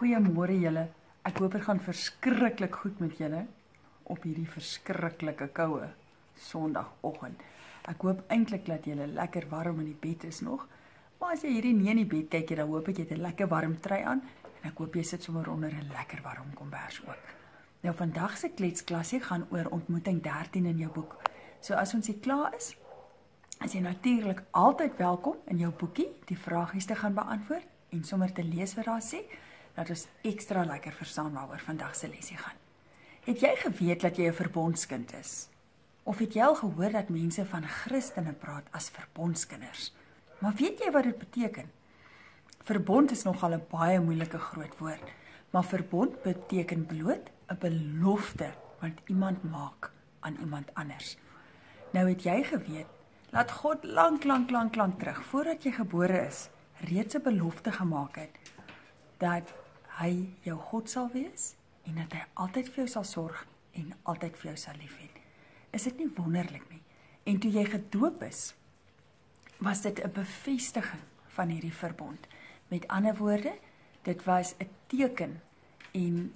Goeiemôre julle. Ek hoop dit gaan verskriklik goed met julle op hierdie verskriklike koue Sondagoggend. Ek hoop eintlik dat julle lekker warm in die bed is nog. Maar as jy hierdie nie in die bed kyk, dan hoop ek jy het 'n lekker warm trui aan en ek hoop jy sit sommer onder 'n lekker warm kombers ook. Nou vandag se kletsklasie gaan oor ontmoeting 13 in jou boek. So as ons hier klaar is jy natuurlik altyd welkom in jou boekie die vragies te gaan beantwoord en sommer te lees wat daar sê, dat ons ekstra lekker verstaan waaroor vandag se lesie gaan. Het jy geweet dat jy 'n verbondskind is? Of het jy al gehoor dat mense van Christene praat as verbondskinders? Maar weet jy wat dit beteken? Verbond is nogal 'n baie moeilike groot woord, maar verbond beteken bloot 'n belofte wat iemand maak aan iemand anders. Nou het jy geweet dat God lank terug, voordat jy gebore is, reeds 'n belofte gemaak het, dat hy jou God sal wees, en dat hy altyd vir jou sal sorg, en altyd vir jou sal lief hê. Is dit nie wonderlik nie? En toe jy gedoop is, was dit 'n bevestiging van hierdie verbond. Met ander woorde, dit was 'n teken en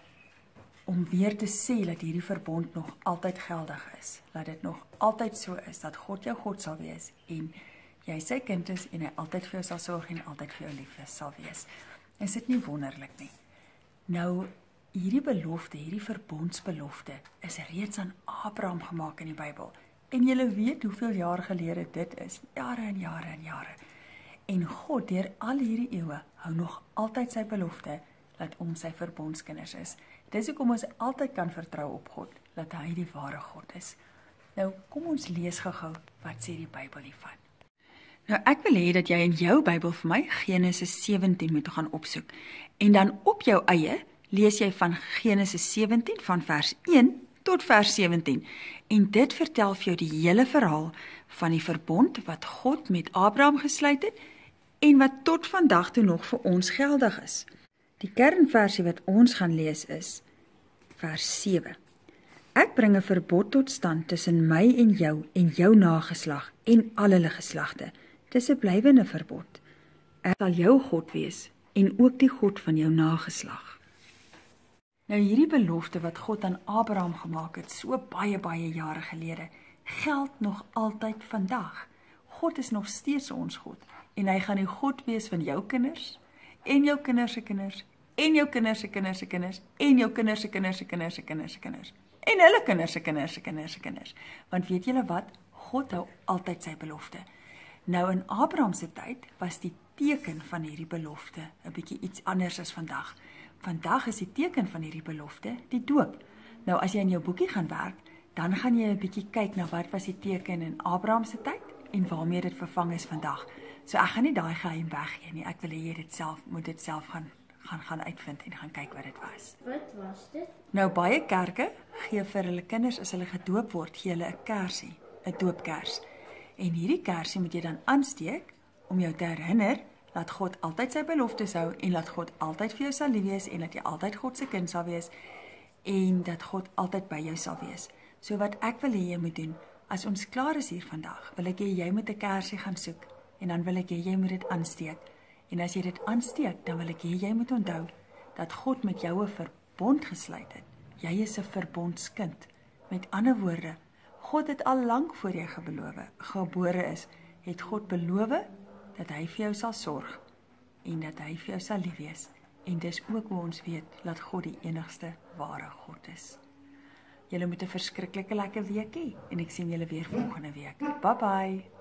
om weer te sê dat hierdie verbond nog altyd geldig is. Dat dit nog altyd so is, dat God jou God sal wees, en jy sy kind is, en hy altyd vir jou sal sorg, en altyd vir jou lief sal wees. Is dit nie wonderlik nie? Nou, hierdie belofte, hierdie verbondsbelofte, is reeds aan Abraham gemaak in die Bybel. En julle weet hoeveel jaar gelede dit is, jare en jare en jare. En God, deur al hierdie eeue, hou nog altyd sy belofte, dat ons sy verbondskinders is. Dis hoekom ons altyd kan vertrou op God, dat hy die ware God is. Nou, kom ons lees gou-gou, wat sê die Bybel hiervan. Nou, ek wil hê dat jy in jou Bybel vir my Genesis 17 moet gaan opsoek. En dan op jou eie lees jy van Genesis 17 van vers 1 tot vers 17. En dit vertel vir jou die hele verhaal van die verbond wat God met Abraham gesluit het en wat tot vandag toe nog vir ons geldig is. Die kernversie wat ons gaan lees is vers 7. Ek bring 'n verbod tot stand tussen my en jou nageslag en al hulle geslagte. Dis 'n blywende verbod. Ek sal jou God wees en ook die God van jou nageslag. Nou hierdie belofte wat God aan Abraham gemaak het, so baie jare gelede, geld nog altyd vandag. God is nog steeds ons God, en hy gaan die God wees van jou kinders, en jou kinders se kinders, en jou kinders se kinders se kinders, en jou kinders se kinders se kinders se kinders se kinders, en hulle kinders se kinders se kinders se kinders. Want weet julle wat? God hou altyd sy belofte. Nou in Abraham se tyd was die teken van hierdie belofte 'n bietjie iets anders as vandag. Vandag is die teken van hierdie belofte die doop. Nou as jy in jou boekie gaan werk, dan gaan jy 'n bietjie kyk na wat was die teken in Abraham se tyd en waarmee dit vervang is vandag. So ek gaan nie daai geheim weggee nie. Ek wil hê jy moet dit self gaan uitvind en gaan kyk wat dit was. Wat was dit? Nou baie kerke gee vir hulle kinders as hulle gedoop word, gee hulle 'n kersie, 'n doopkers. En hierdie kersie moet jy dan aansteek om jou te herinner dat God altyd sy beloftes hou en dat God altyd vir jou sal lief wees en dat jy altyd God se kind sal wees en dat God altyd by jou sal wees. So wat ek wil hê jy moet doen, as ons klaar is hier vandag, wil ek hê jy moet 'n kersie gaan soek en dan wil ek hê jy moet dit aansteek. En as jy dit aansteek, dan wil ek hê jy moet onthou dat God met jou 'n verbond gesluit het. Jy is 'n verbondskind. Met ander woorde, God het al lank voor jy gebore is, het God beloof dat hy vir jou sal sorg en dat hy vir jou sal lief wees. En dis ook hoe ons weet dat God die enigste ware God is. Julle moet 'n verskriklike lekker week hê en ek sien julle weer volgende week. Bye bye.